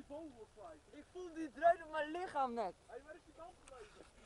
vogel kwijt. Ik voel die dreun op mijn lichaam net. Hé, waar is die band gebleven?